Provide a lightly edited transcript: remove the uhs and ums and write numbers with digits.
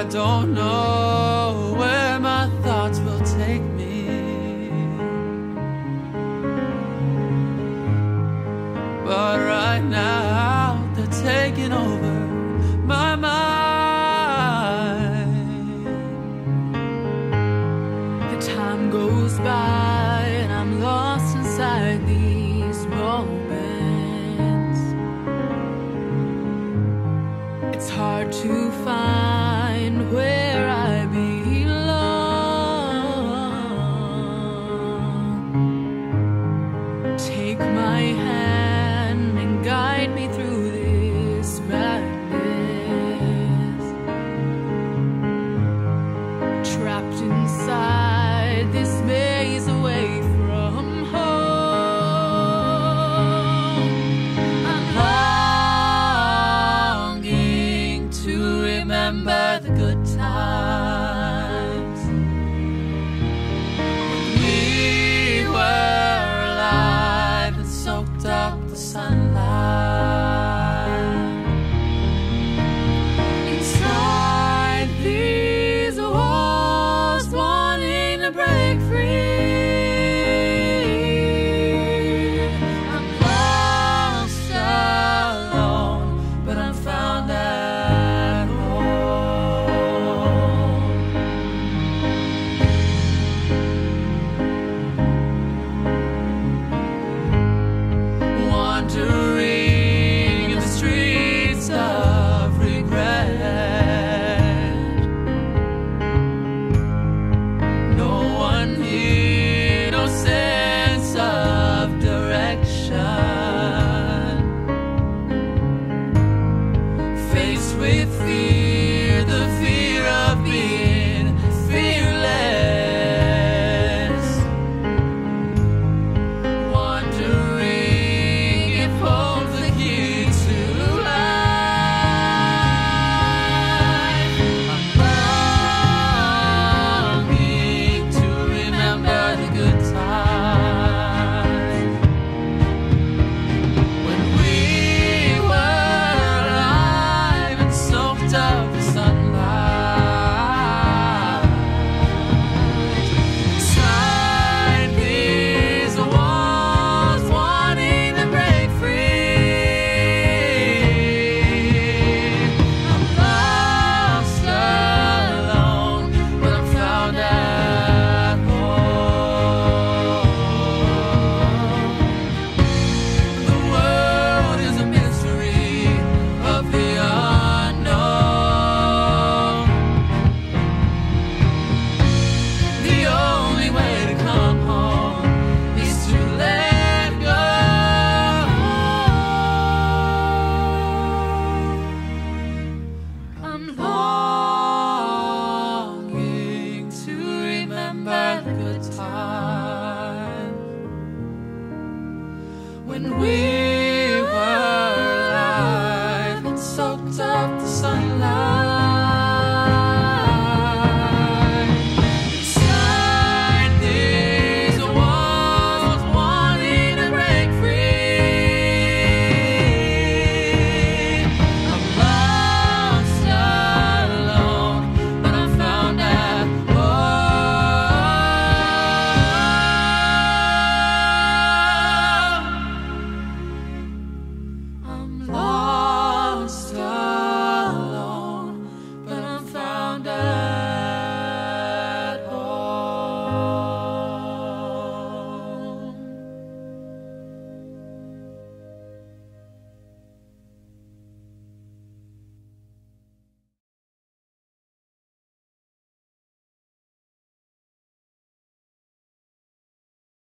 I don't know where my thoughts will take me, but right now they're taking over my mind. The time goes by and I'm lost inside these moments. It's hard to find where I belong. Take my hand and guide me through this madness. Trapped inside this maze away from home. I'm longing to remember the good times.